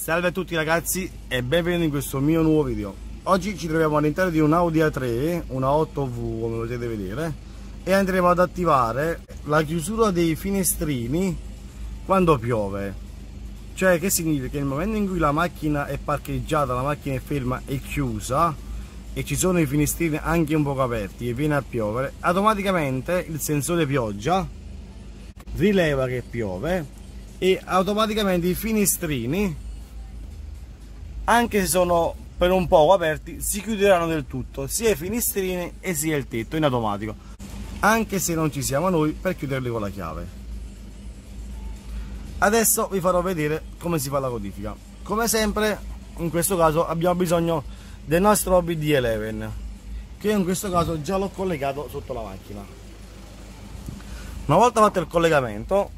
Salve a tutti ragazzi e benvenuti in questo mio nuovo video. Oggi ci troviamo all'interno di un Audi A3, una 8V come potete vedere, e andremo ad attivare la chiusura dei finestrini quando piove. Cioè, che significa? Che nel momento in cui la macchina è parcheggiata, la macchina è ferma e chiusa e ci sono i finestrini anche un poco aperti e viene a piovere, automaticamente il sensore pioggia rileva che piove e automaticamente i finestrini, anche se sono per un poco aperti, si chiuderanno del tutto, sia i finestrini e sia il tetto in automatico, anche se non ci siamo noi per chiuderli con la chiave. Adesso vi farò vedere come si fa la codifica. Come sempre in questo caso abbiamo bisogno del nostro OBD11, che in questo caso già l'ho collegato sotto la macchina. Una volta fatto il collegamento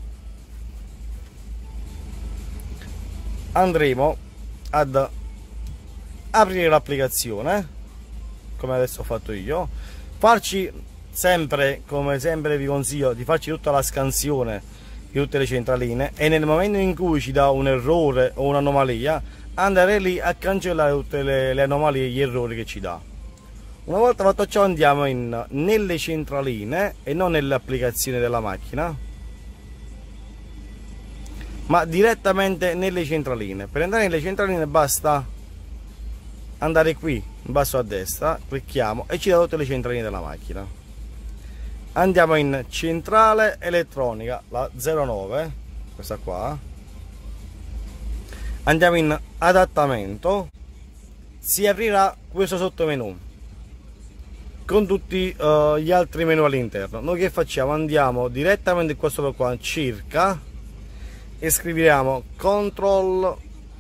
andremo ad aprire l'applicazione, come adesso ho fatto io, farci sempre, come sempre vi consiglio di farci tutta la scansione di tutte le centraline, e nel momento in cui ci dà un errore o un'anomalia andare lì a cancellare tutte le anomalie e gli errori che ci dà. Una volta fatto ciò andiamo nelle centraline e non nelle applicazioni della macchina, ma direttamente nelle centraline. Per andare nelle centraline basta andare qui in basso a destra, clicchiamo e ci dà tutte le centraline della macchina. Andiamo in centrale elettronica, la 09, questa qua. Andiamo in adattamento, si aprirà questo sottomenu con tutti gli altri menu all'interno. Noi che facciamo? Andiamo direttamente qua sopra, qua circa, e scriviamo control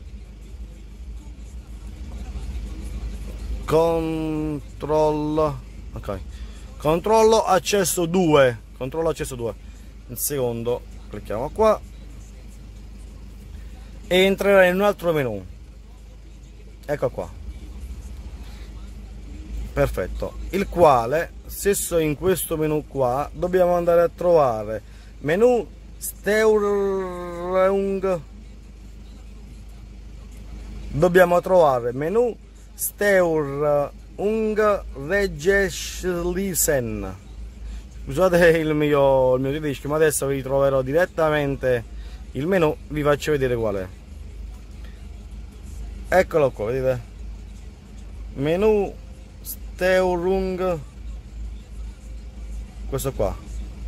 ok, controllo accesso 2, controllo accesso 2. Il secondo clicchiamo qua e entrerà in un altro menu. Ecco qua, perfetto, il quale, se sto in questo menu qua, dobbiamo andare a trovare menu Steuerung, dobbiamo trovare menu Steuerung Regeschließen. Scusate il mio tedesco, ma adesso vi troverò direttamente il menu, vi faccio vedere qual è. Eccolo qua, vedete? Menu Steuerung, questo qua.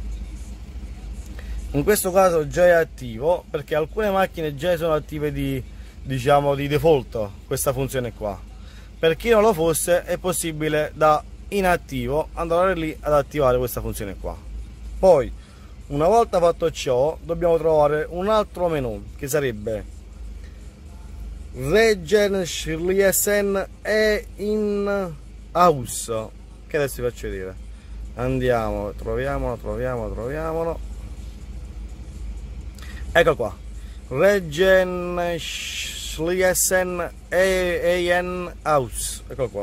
In questo caso già è attivo, perché alcune macchine già sono attive di default questa funzione qua. Per chi non lo fosse è possibile da inattivo andare lì ad attivare questa funzione qua. Poi una volta fatto ciò dobbiamo trovare un altro menu che sarebbe Regeschließen e in Haus, che adesso vi faccio vedere. Andiamo, troviamolo. Ecco qua, Regeschließen EN Haus, ecco qua.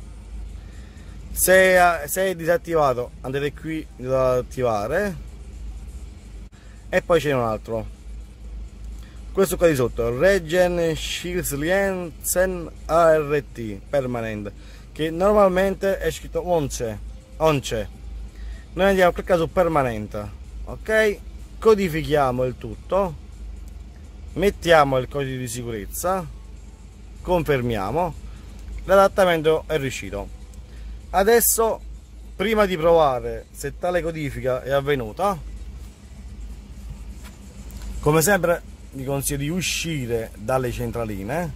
Se è disattivato andate qui ad attivare, e poi c'è un altro, questo qua di sotto, Regeschließen ART permanente, che normalmente è scritto once. Noi andiamo a cliccare su permanente, ok? Codifichiamo il tutto, mettiamo il codice di sicurezza, confermiamo, l'adattamento è riuscito. Adesso, prima di provare se tale codifica è avvenuta, come sempre vi consiglio di uscire dalle centraline,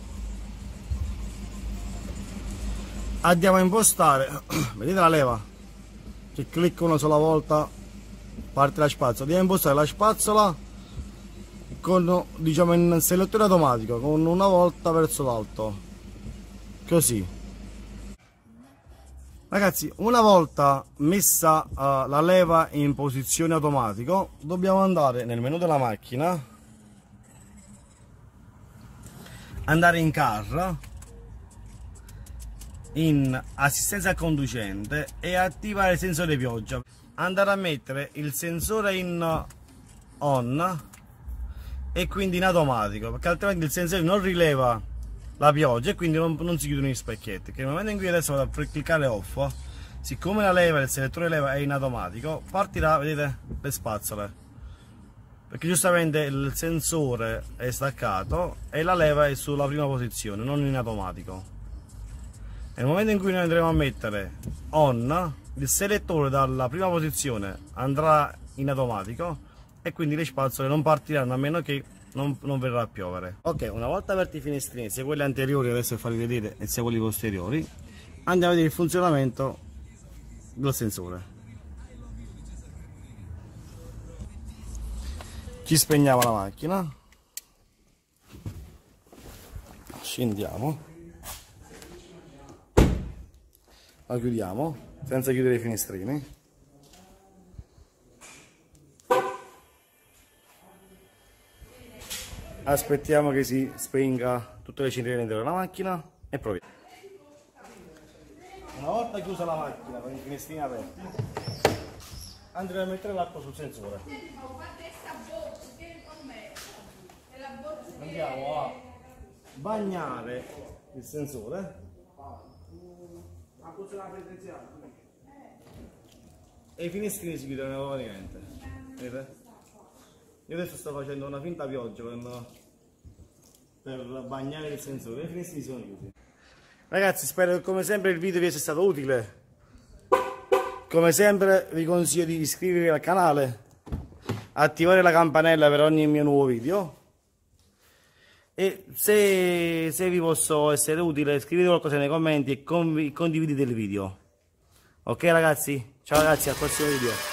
andiamo a impostare, vedete la leva che clicco una sola volta, parte la spazzola, dobbiamo impostare la spazzola con, diciamo, in selettore automatico, con una volta verso l'alto, così. Ragazzi, una volta messa la leva in posizione automatico, dobbiamo andare nel menu della macchina, andare in car, in assistenza al conducente e attivare il sensore pioggia. Andare a mettere il sensore in on e quindi in automatico, perché altrimenti il sensore non rileva la pioggia e quindi non si chiudono gli specchietti. Che nel momento in cui adesso vado a cliccare off, siccome la leva, il selettore leva è in automatico, partirà, vedete, le spazzole, perché giustamente il sensore è staccato e la leva è sulla prima posizione, non in automatico. Nel momento in cui noi andremo a mettere on, il selettore dalla prima posizione andrà in automatico e quindi le spazzole non partiranno a meno che non verrà a piovere. Ok, una volta aperti i finestrini, sia quelli anteriori, adesso farvi vedere, e sia quelli posteriori, andiamo a vedere il funzionamento del sensore. Ci spegniamo la macchina, scendiamo, la chiudiamo senza chiudere i finestrini, aspettiamo che si spenga tutte le centrine dentro della macchina e proviamo. Una volta chiusa la macchina con i finestrini aperti, andremo a mettere l'acqua sul sensore. Andiamo a bagnare il sensore e i finestrini si chiudono nuovamente. Vedete? Io adesso sto facendo una finta pioggia per bagnare il sensore e i finestrini sono chiusi. Ragazzi, spero che come sempre il video vi sia stato utile. Come sempre vi consiglio di iscrivervi al canale, attivare la campanella per ogni mio nuovo video. E se vi posso essere utile, scrivete qualcosa nei commenti e condividete il video. Ok ragazzi? Ciao ragazzi, al prossimo video.